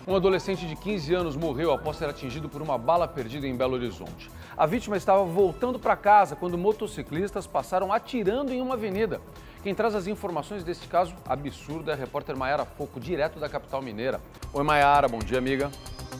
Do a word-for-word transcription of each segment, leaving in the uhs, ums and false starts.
Um adolescente de quinze anos morreu após ser atingido por uma bala perdida em Belo Horizonte. A vítima estava voltando para casa quando motociclistas passaram atirando em uma avenida. Quem traz as informações desse caso absurdo é a repórter Maiara Foco, direto da capital mineira. Oi, Maiara, bom dia, amiga.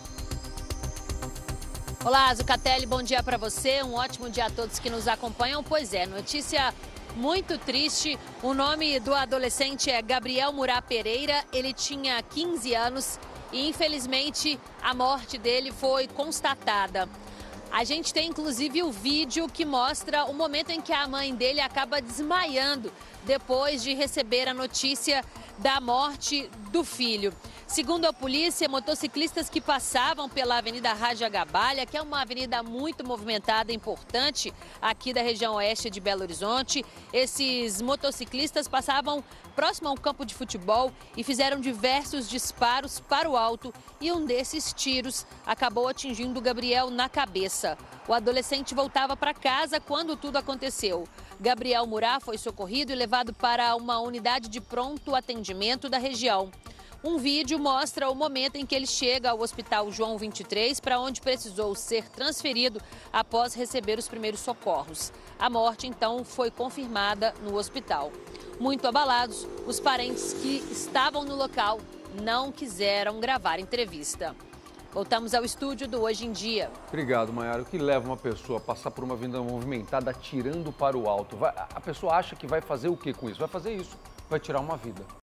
Olá, Zucatelli, bom dia para você. Um ótimo dia a todos que nos acompanham. Pois é, notícia muito triste. O nome do adolescente é Gabriel Murá Pereira. Ele tinha quinze anos e, infelizmente, a morte dele foi constatada. A gente tem, inclusive, o vídeo que mostra o momento em que a mãe dele acaba desmaiando depois de receber a notícia da morte do filho. Segundo a polícia, motociclistas que passavam pela Avenida Rajagabalha, que é uma avenida muito movimentada e importante aqui da região oeste de Belo Horizonte, esses motociclistas passavam próximo a um campo de futebol e fizeram diversos disparos para o alto, e um desses tiros acabou atingindo o Gabriel na cabeça. O adolescente voltava para casa quando tudo aconteceu. Gabriel Murá foi socorrido e levado para uma unidade de pronto atendimento da região. Um vídeo mostra o momento em que ele chega ao Hospital João vinte e três, para onde precisou ser transferido após receber os primeiros socorros. A morte, então, foi confirmada no hospital. Muito abalados, os parentes que estavam no local não quiseram gravar entrevista. Voltamos ao estúdio do Hoje em Dia. Obrigado, Maiara. O que leva uma pessoa a passar por uma avenida movimentada atirando para o alto? Vai, a pessoa acha que vai fazer o que com isso? Vai fazer isso, vai tirar uma vida.